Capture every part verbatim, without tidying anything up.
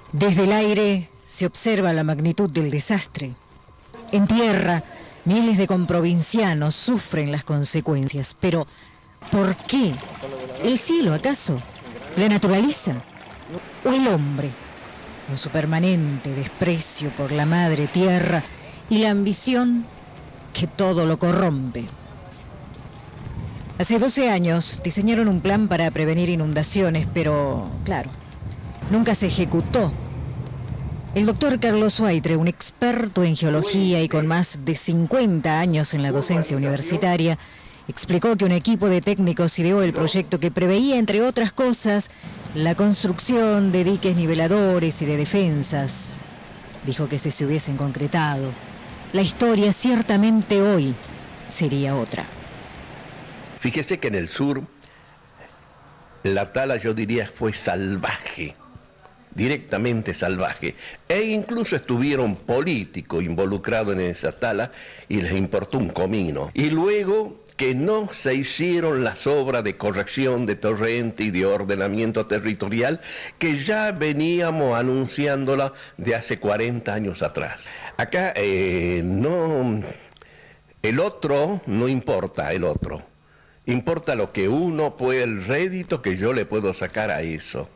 Desde el aire se observa la magnitud del desastre. En tierra, miles de comprovincianos sufren las consecuencias. Pero, ¿por qué? ¿El cielo, acaso? ¿La naturaleza? ¿O el hombre? Con su permanente desprecio por la madre tierra y la ambición que todo lo corrompe. Hace doce años diseñaron un plan para prevenir inundaciones, pero, claro, nunca se ejecutó. El doctor Carlos Huaytre, un experto en geología y con más de cincuenta años en la docencia universitaria, explicó que un equipo de técnicos ideó el proyecto que preveía, entre otras cosas, la construcción de diques niveladores y de defensas. Dijo que si se hubiesen concretado, la historia ciertamente hoy sería otra. Fíjese que en el sur la tala, yo diría, fue salvaje, directamente salvaje, e incluso estuvieron políticos involucrados en esa tala y les importó un comino. Y luego que no se hicieron las obras de corrección de torrente y de ordenamiento territorial que ya veníamos anunciándola de hace cuarenta años atrás. Acá eh, no, el otro no importa, el otro. Importa lo que uno puede, el rédito que yo le puedo sacar a eso.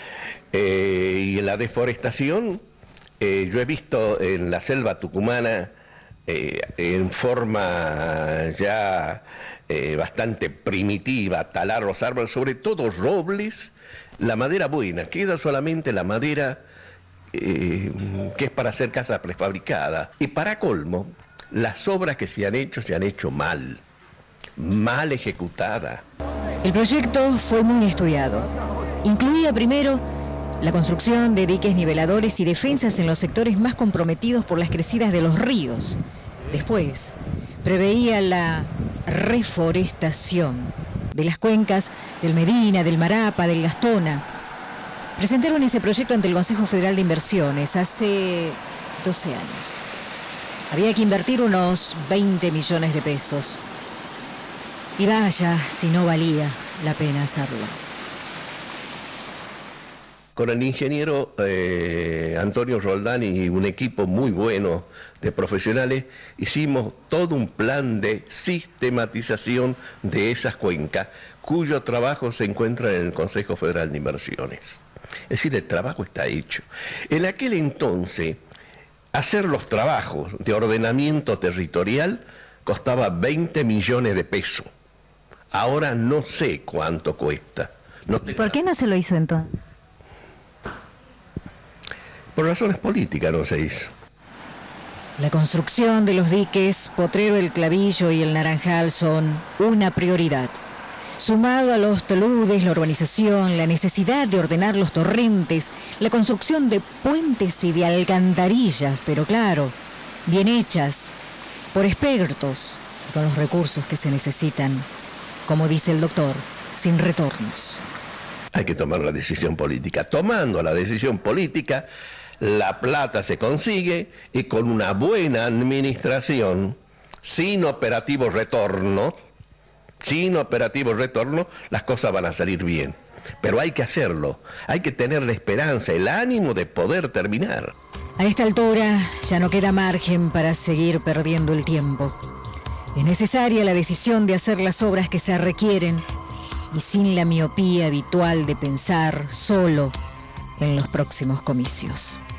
Eh, y la deforestación, eh, yo he visto en la selva tucumana, eh, en forma ya eh, bastante primitiva, talar los árboles, sobre todo robles, la madera buena, queda solamente la madera eh, que es para hacer casa prefabricada. Y para colmo, las obras que se han hecho, se han hecho mal. mal ejecutada. El proyecto fue muy estudiado. Incluía primero la construcción de diques niveladores y defensas en los sectores más comprometidos por las crecidas de los ríos. Después, preveía la reforestación de las cuencas del Medina, del Marapa, del Gastona. Presentaron ese proyecto ante el Consejo Federal de Inversiones hace doce años. Había que invertir unos veinte millones de pesos. Y vaya si no valía la pena hacerlo. Con el ingeniero eh, Antonio Roldán y un equipo muy bueno de profesionales, hicimos todo un plan de sistematización de esas cuencas, cuyo trabajo se encuentra en el Consejo Federal de Inversiones. Es decir, el trabajo está hecho. En aquel entonces, hacer los trabajos de ordenamiento territorial costaba veinte millones de pesos. Ahora no sé cuánto cuesta. No te... ¿Por qué no se lo hizo entonces? Por razones políticas no se hizo. La construcción de los diques Potrero El Clavillo y El Naranjal son una prioridad. Sumado a los taludes, la urbanización, la necesidad de ordenar los torrentes, la construcción de puentes y de alcantarillas, pero claro, bien hechas, por expertos y con los recursos que se necesitan. Como dice el doctor, sin retornos. Hay que tomar la decisión política. Tomando la decisión política, la plata se consigue y con una buena administración, sin operativo retorno, sin operativo retorno, las cosas van a salir bien. Pero hay que hacerlo, hay que tener la esperanza, el ánimo de poder terminar. A esta altura ya no queda margen para seguir perdiendo el tiempo. Es necesaria la decisión de hacer las obras que se requieren y sin la miopía habitual de pensar solo en los próximos comicios.